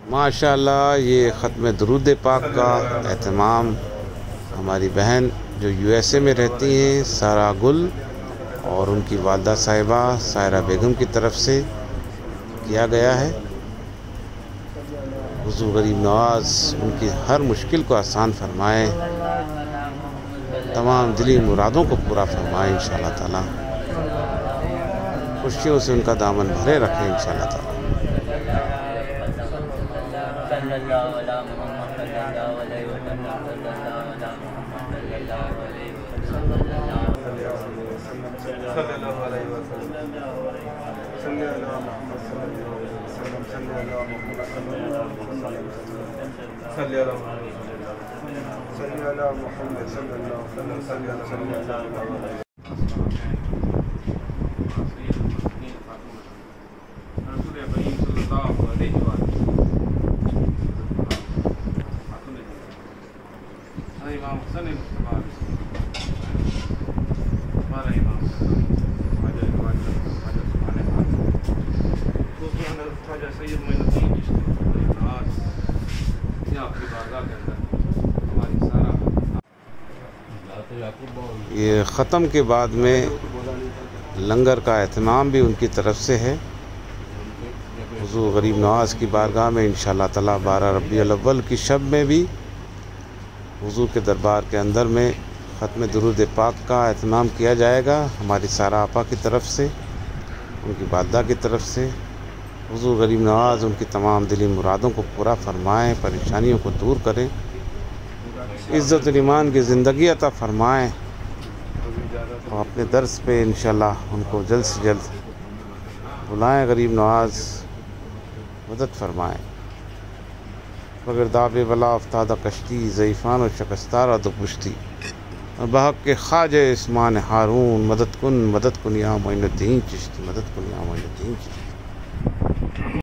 ماشاءاللہ یہ ختم درود پاک کا اہتمام ہماری بہن جو USA میں رہتی ہیں سارا گل اور ان کی والدہ صاحبہ سائرہ بیگم کی طرف سے کیا گیا ہے۔ حضور غریب نواز ان کی ہر مشکل کو آسان فرمائے، تمام دلی مرادوں کو پورا فرمائے انشاءاللہ تعالی، خوشیوں سے ان کا دامن بھرے رکھے انشاءاللہ تعالی۔ یہ ختم کے بعد میں لنگر کا اہتمام بھی ان کی طرف سے ہے۔ حضور غریب نواز کی بارگاہ میں انشاءاللہ تعالی 12 ربیع الاول کی شب میں بھی حضور کے دربار کے اندر میں ختم درود پاک کا اہتمام کیا جائے گا ہماری سارا آپا کی طرف سے، ان کی والدہ کی طرف سے۔ حضور غریب نواز ان کی تمام دلی مرادوں کو پورا فرمائیں، پریشانیوں کو دور کریں، عزت و ایمان کی زندگی عطا فرمائیں، اور اپنے درس پہ انشاءاللہ ان کو جلد سے جلد بلائیں۔ غریب نواز مدد فرمائیں۔ بگرداب بلا افتادہ کشتی، ضعیفان و شکستارہ دو پشتی، بحق کے خواجہ عثمان ہارون، مدد کن یا معین الدین چشتی، مدد کن یا معین الدین چشتی۔